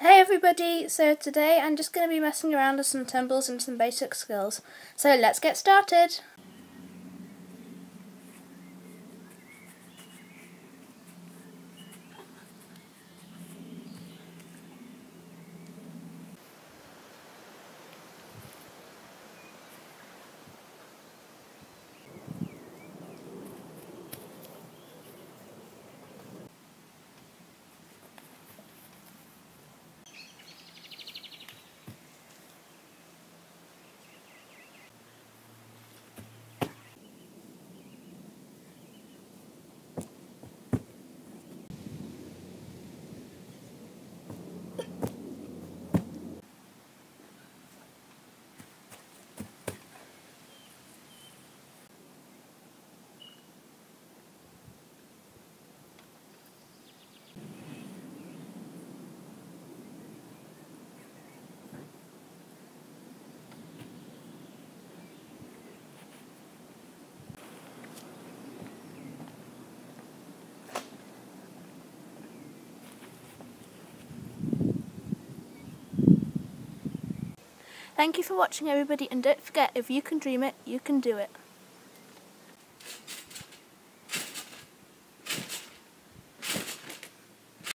Hey everybody, so today I'm just going to be messing around with some tumbles and some basic skills. So let's get started! Thank you for watching everybody, and don't forget, if you can dream it, you can do it.